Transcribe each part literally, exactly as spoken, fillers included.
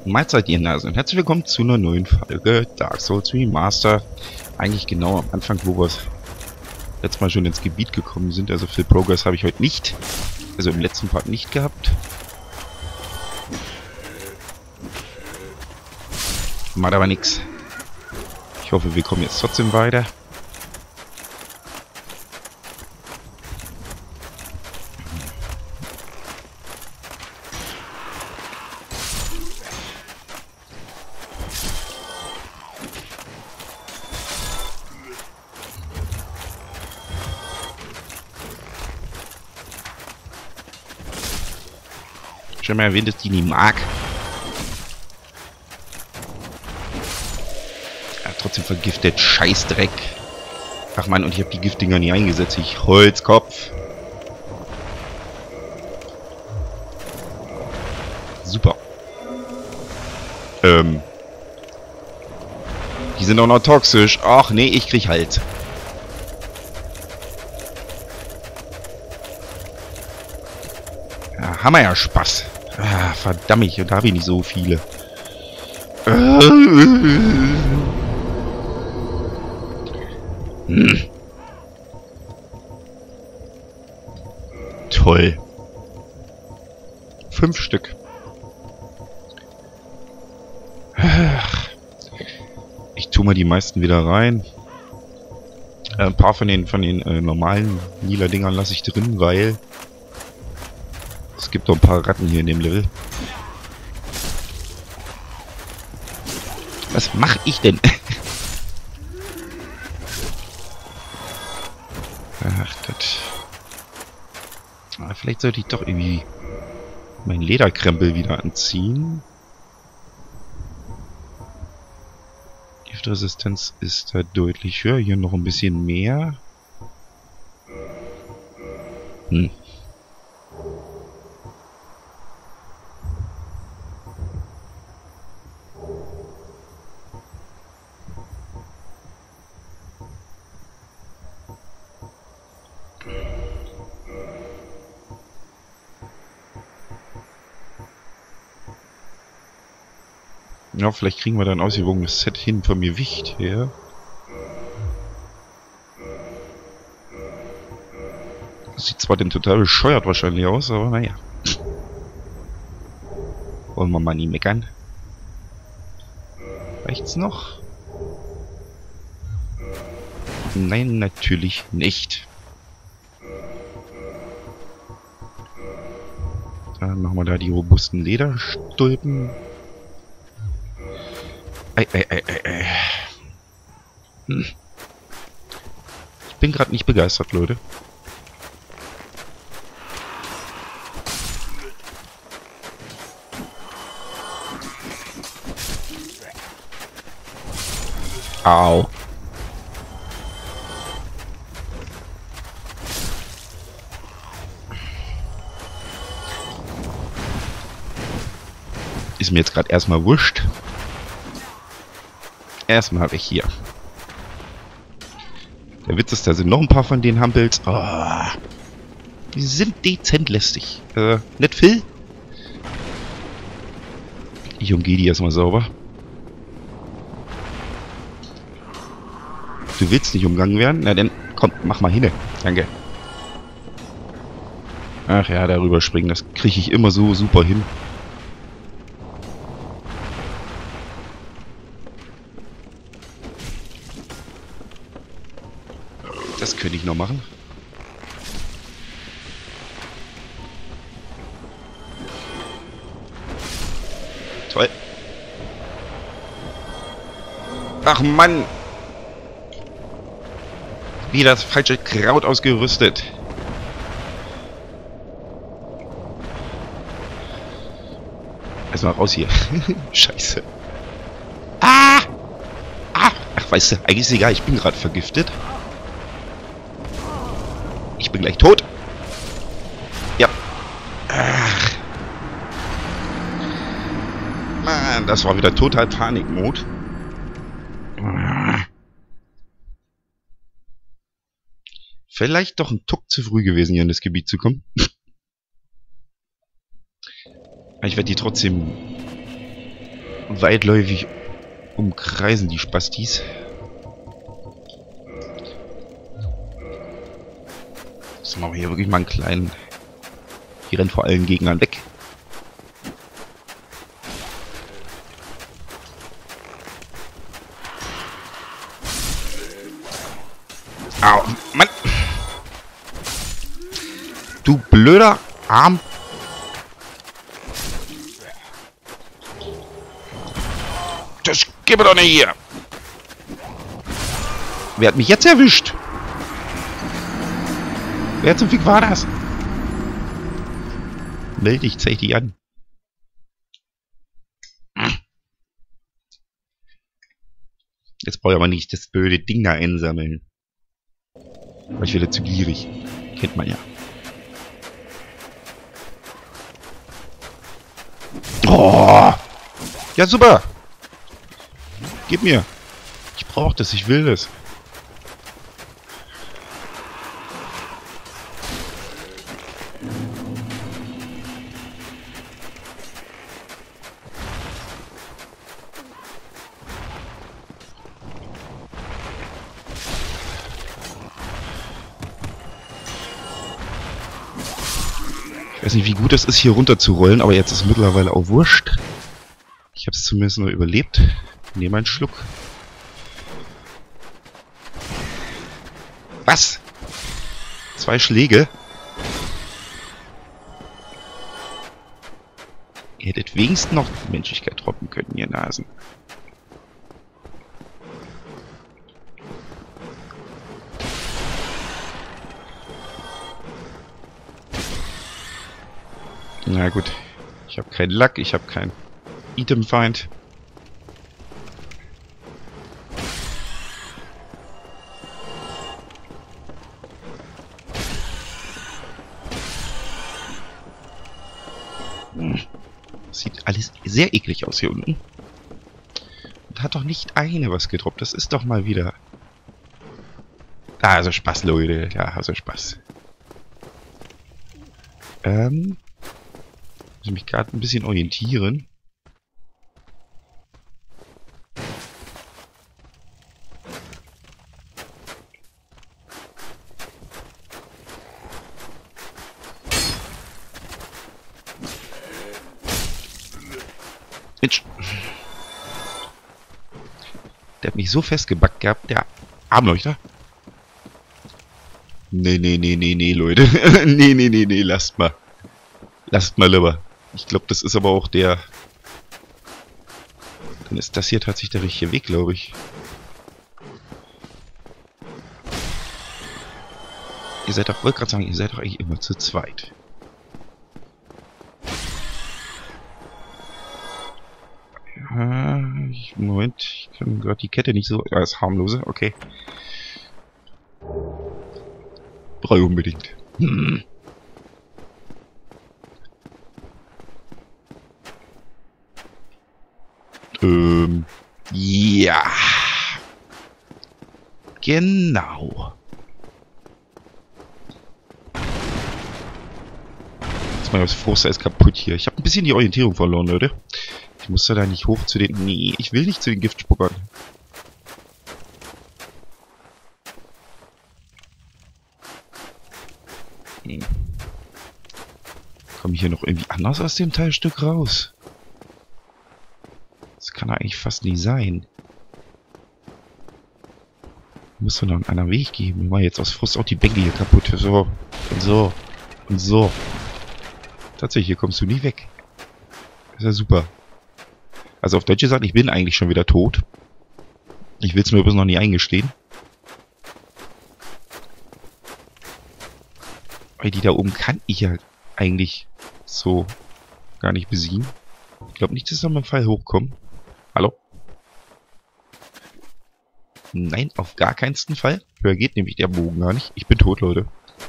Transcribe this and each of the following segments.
Mahlzeit, ihr Nasen, und herzlich willkommen zu einer neuen Folge Dark Souls Remaster. Eigentlich genau am Anfang, wo wir letztes Mal schon ins Gebiet gekommen sind. Also viel Progress habe ich heute nicht. Also im letzten Part nicht gehabt. Macht aber nichts. Ich hoffe, wir kommen jetzt trotzdem weiter. Schon mal erwähnt, dass die nie mag. Ja, trotzdem vergiftet. Scheißdreck. Ach man, und ich habe die Giftdinger nie eingesetzt. Ich Holzkopf. Super. Ähm. Die sind auch noch toxisch. Ach nee, ich krieg Hals. Ja, haben wir ja Spaß. Ah, verdammt, und da habe ich nicht so viele. Hm. Toll. Fünf Stück. Ich tue mal die meisten wieder rein. Äh, ein paar von den von den äh, normalen lila Dingern lasse ich drin, weil es gibt doch ein paar Ratten hier in dem Level. Was mache ich denn? Ach, das. Ah, vielleicht sollte ich doch irgendwie meinen Lederkrempel wieder anziehen. Giftresistenz ist da deutlich höher. Hier noch ein bisschen mehr. Hm. Ja, vielleicht kriegen wir dann ein ausgewogenes Set hin von mir Gewicht her. Das sieht zwar denn total bescheuert wahrscheinlich aus, aber naja. Wollen wir mal nie meckern. Reicht's noch? Nein, natürlich nicht. Dann machen wir da die robusten Lederstulpen. Ei, ei, ei, ei, ei. Hm. Ich bin gerade nicht begeistert, Leute. Au. Ist mir jetzt gerade erstmal wurscht. Erstmal habe ich hier. Der Witz ist, da sind noch ein paar von den Hampels. Oh, die sind dezent lästig. Äh, nicht Phil? Ich umgehe die erstmal sauber. Du willst nicht umgangen werden? Na dann, komm, mach mal hin. Danke. Ach ja, darüber springen, das kriege ich immer so super hin. Das könnte ich noch machen. Toll. Ach Mann. Wie das falsche Kraut ausgerüstet. Erstmal raus hier. Scheiße. Ah! Ah! Ach, weißt du, eigentlich ist egal, ich bin gerade vergiftet. Ich bin gleich tot. Ja. Ach. Mann, das war wieder total Panikmod. Vielleicht doch ein Tuck zu früh gewesen, hier in das Gebiet zu kommen. Ich werde die trotzdem weitläufig umkreisen, die Spastis. So, machen wir hier wirklich mal einen kleinen... Die rennen vor allen Gegnern weg. Au, Mann! Du blöder Arm! Das gib mir doch nicht hier! Wer hat mich jetzt erwischt? Wer zum Fick war das? Meld dich, zeig dich an. Jetzt brauche ich aber nicht das blöde Ding da einsammeln. Weil ich wieder zu gierig. Kennt man ja. Oh! Ja, super! Gib mir! Ich brauche das, ich will das. Ich weiß nicht, wie gut es ist, hier runter zu rollen, aber jetzt ist es mittlerweile auch wurscht. Ich habe es zumindest noch überlebt. Nehme einen Schluck. Was? Zwei Schläge? Ihr hättet wenigstens noch Menschlichkeit droppen können, ihr Nasen. Na gut, ich habe keinen Lack, ich habe keinen Itemfeind. Hm. Sieht alles sehr eklig aus hier unten. Und hat doch nicht eine was gedroppt, das ist doch mal wieder... Ah, also Spaß, Leute, ja, also Spaß. Ähm... Ich muss mich gerade ein bisschen orientieren. Mensch. Der hat mich so festgebackt gehabt, der Armleuchter. Nee, nee, nee, nee, nee, Leute. nee, nee, nee, nee, lasst mal. Lasst mal lieber. Ich glaube, das ist aber auch der... Dann ist das hier tatsächlich der richtige Weg, glaube ich. Ihr seid doch, wollte gerade sagen, ihr seid doch eigentlich immer zu zweit. Ja, ich, Moment, ich kann gerade die Kette nicht so... Ja, ist harmlose, okay. Brauche ich unbedingt. Hm. Ähm, ja. Genau. Jetzt mal das Froster ist kaputt hier. Ich habe ein bisschen die Orientierung verloren, Leute. Ich muss da nicht hoch zu den... Nee, ich will nicht zu den Giftspuckern. Hm. Komme ich hier noch irgendwie anders aus dem Teilstück raus? Das kann eigentlich fast nicht sein. Muss doch noch einen anderen Weg geben. Ich mache jetzt aus Frust auch die Bänke hier kaputt. So. Und so. Und so. Tatsächlich, hier kommst du nie weg. Das ist ja super. Also auf Deutsch gesagt, ich bin eigentlich schon wieder tot. Ich will es mir übrigens noch nie eingestehen. Weil die da oben kann ich ja eigentlich so gar nicht besiegen. Ich glaube nicht, dass da mal ein Pfeil hochkommt. Hallo? Nein, auf gar keinen Fall. Höher geht nämlich der Bogen gar nicht. Ich bin tot, Leute.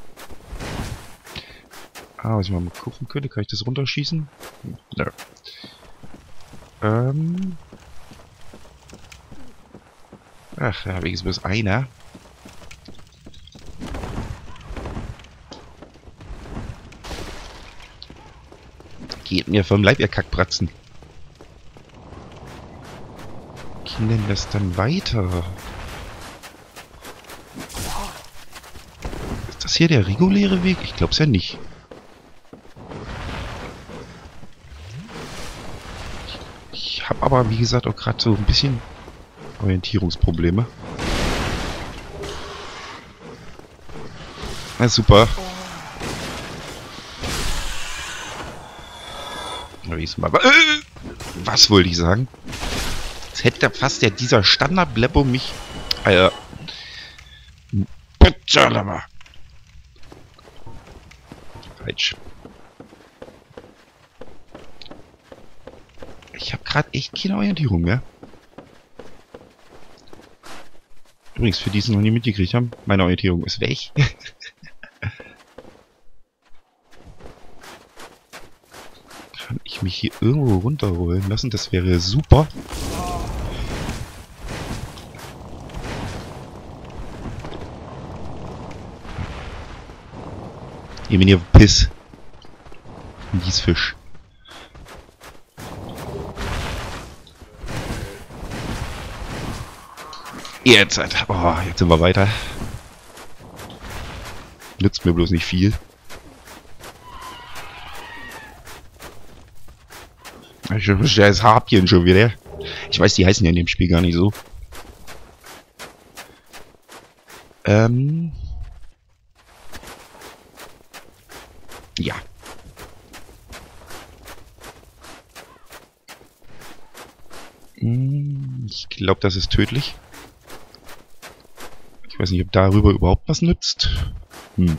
Ah, was ich mal gucken könnte, kann ich das runterschießen? Nö. Ähm. Ach, da habe ich jetzt bloß einer. Geht mir vom Leib, ihr Kackbratzen. ging denn das dann weiter? Ist das hier der reguläre Weg? Ich glaube es ja nicht. Ich, ich habe aber, wie gesagt, auch gerade so ein bisschen Orientierungsprobleme. Na super. Was wollte ich sagen? Jetzt hätte fast ja dieser Standard-Bleppo mich... Äh... Falsch. Ich habe gerade echt keine Orientierung mehr. Übrigens, für die es noch nie mitgekriegt haben, meine Orientierung ist weg. Kann ich mich hier irgendwo runterholen lassen? Das wäre super. Ich bin hier Piss. Dies Fisch. Jetzt, oh, jetzt sind wir weiter. Nützt mir bloß nicht viel. Das Harpien schon wieder. Ich weiß, die heißen ja in dem Spiel gar nicht so. Ähm. Ja. Ich glaube, das ist tödlich. Ich weiß nicht, ob darüber überhaupt was nützt. Hm.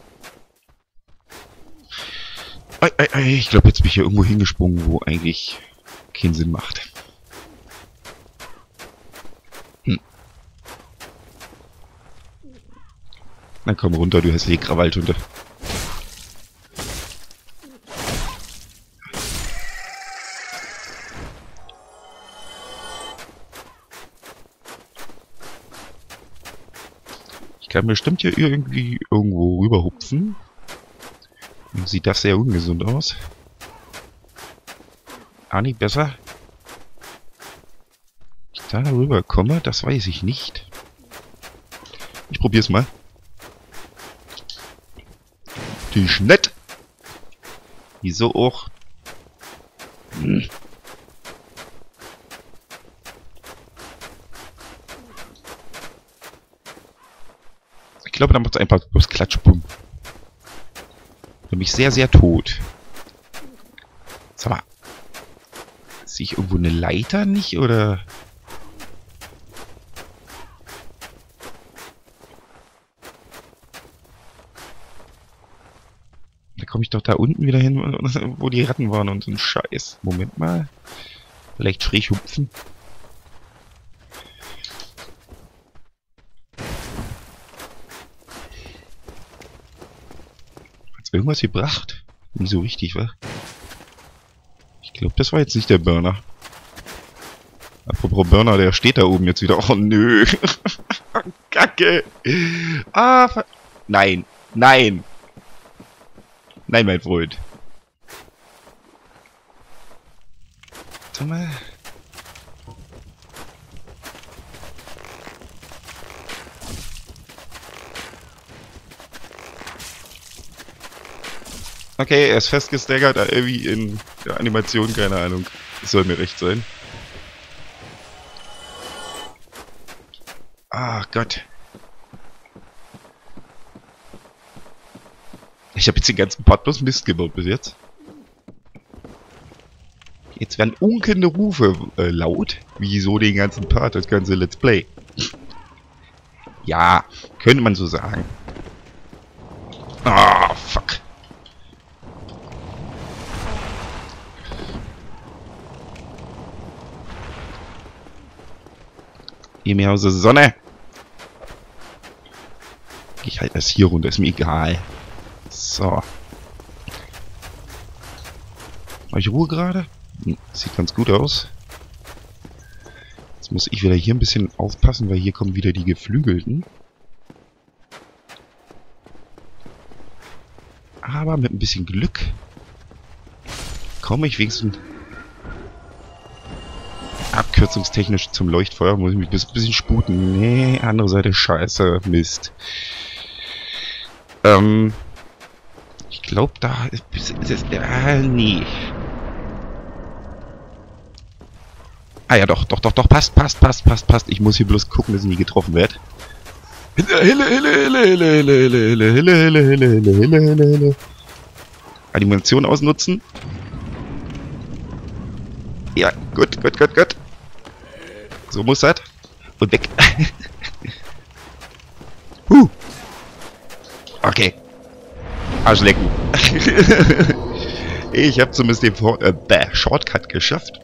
Ei, ei, ei, ich glaube, jetzt bin ich hier irgendwo hingesprungen, wo eigentlich keinen Sinn macht. Hm. Dann komm runter, du hässliche Krawalltunte. Ich kann bestimmt hier irgendwie irgendwo rüberhupfen. Sieht das sehr ungesund aus. Ah, nicht besser. Wie ich da rüber komme, das weiß ich nicht. Ich probier's mal. Die ist nett. Wieso auch? Hm. Ich glaube, da macht es einfach bloß Klatschbumm. Nämlich sehr, sehr tot. Sag mal. Sehe ich irgendwo eine Leiter nicht, oder? Da komme ich doch da unten wieder hin, wo die Ratten waren und so ein Scheiß. Moment mal. Vielleicht schräg hupfen. Hat's irgendwas gebracht? Nicht so richtig, wa? Ich glaube, das war jetzt nicht der Burner. Apropos Burner, der steht da oben jetzt wieder. Oh nö. Kacke. Ah, ver nein. Nein. Nein, mein Freund. Sag mal. Okay, er ist festgestaggert, irgendwie in der Animation, keine Ahnung. Das soll mir recht sein. Ach Gott. Ich habe jetzt den ganzen Part bloß Mist gebaut bis jetzt. Jetzt werden unkennende Rufe äh, laut. Wieso den ganzen Part, das ganze Let's Play? Ja, könnte man so sagen. Ah, fuck. Geh mir aus der Sonne. Ich halte das hier runter, ist mir egal. So. Habe ich Ruhe gerade? Hm, sieht ganz gut aus. Jetzt muss ich wieder hier ein bisschen aufpassen, weil hier kommen wieder die Geflügelten. Aber mit ein bisschen Glück komme ich wenigstens abkürzungstechnisch zum Leuchtfeuer. Muss ich mich ein bisschen sputen. Nee, andere Seite scheiße. Mist. Ähm... Ich glaube, da ist... ist, ist äh, nee. Ah ja, doch, doch, doch, doch. Passt, passt, passt, passt, passt. Ich muss hier bloß gucken, dass ich nie getroffen werde. Hille, hille, hille, hille, hille, hille, hille, hille, hille, hille, hille, hille, hille. Animation ausnutzen. Ja, gut, gut, gut, gut. So muss das. Und weg. huh. Okay. Arschlecken. Ich habe zumindest den For äh, Shortcut geschafft.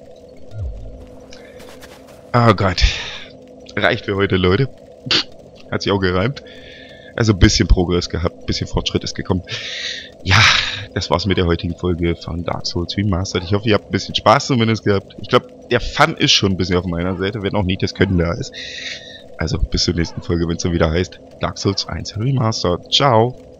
Oh Gott. Reicht für heute, Leute. Hat sich auch gereimt. Also ein bisschen Progress gehabt, ein bisschen Fortschritt ist gekommen. Ja, das war's mit der heutigen Folge von Dark Souls Remastered. Ich hoffe, ihr habt ein bisschen Spaß zumindest gehabt. Ich glaube, der Fun ist schon ein bisschen auf meiner Seite, wenn auch nicht das Können da ist. Also bis zur nächsten Folge, wenn es dann wieder heißt Dark Souls eins Remastered. Ciao!